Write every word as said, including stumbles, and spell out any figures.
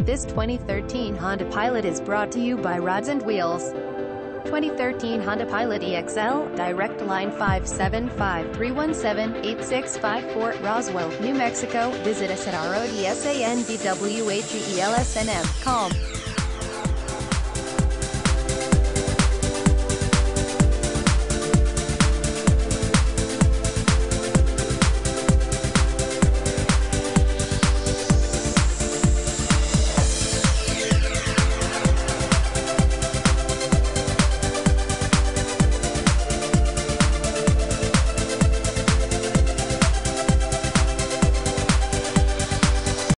This twenty thirteen Honda Pilot is brought to you by Rods and Wheels. twenty thirteen Honda Pilot E X L, Direct Line five seven five, three one seven, eight six five four, Roswell, New Mexico. Visit us at R O D S A N D W A G E L S N M dot com.